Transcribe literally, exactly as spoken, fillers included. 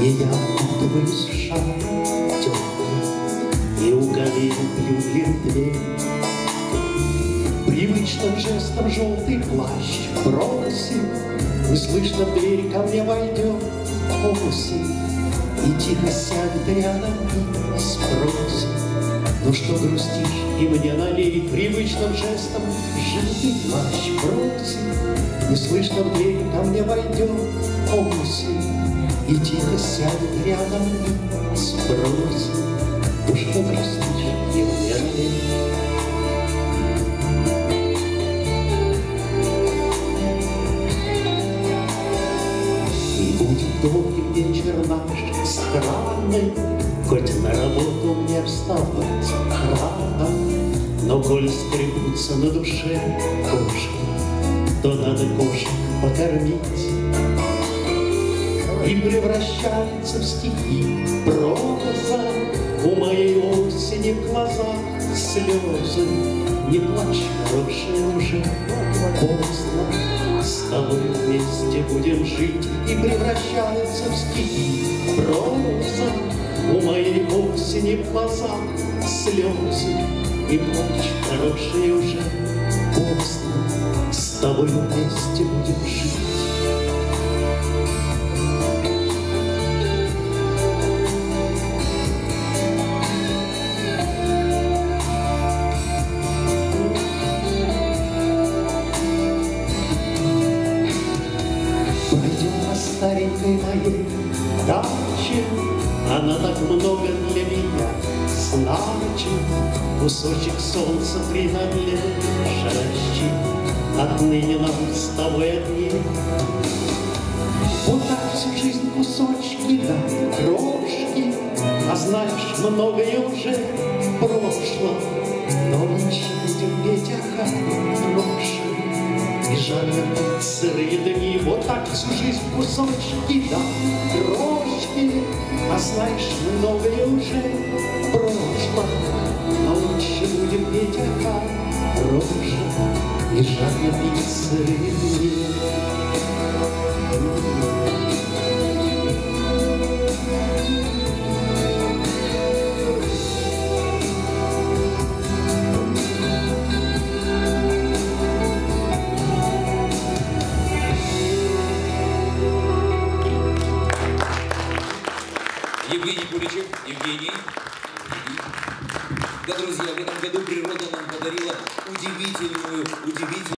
И я окутываюсь в шаль теплый, и у колен пью линдвей. Привычным жестом желтый плащ бросим, и слышно в дверь ко мне войдет осень, и тихо сядет рядом и спросит: ну что грустишь, и мне налей. Привычным жестом желтый плащ бросим, и слышно в дверь ко мне войдет осень, и тихо сядет рядом и спросит: ну что грустишь, и мне налей. Долгий вечер наш странный, хоть на работу мне вставать рано, но коль скребутся на душе кошки, то надо кошек покормить. И превращается в стихи проза у моей осени в глазах слезы. Не плачь, хорошая, уже поздно, с тобой вместе будем жить. И превращается в стихи проза у моей осени в глазах слезы. Не плачь, хорошая, уже поздно, с тобой вместе будем жить. Старенькой моей даче, она так много для меня значит. Кусочек солнца принадлежащий отныне нам с тобой одни. Вот так всю жизнь кусочки да крошки, а знаешь, многое уже прошло, но нынче будем петь о хорошем. И жарко сырые дни. Вот так всю жизнь кусочки да крошки, а знаешь, многое уже прошло, но лучше будем петь о хорошем. И жарко пить сырые дни. Евгений Куличев. Евгений. Да, друзья, в этом году природа нам подарила удивительную, удивительную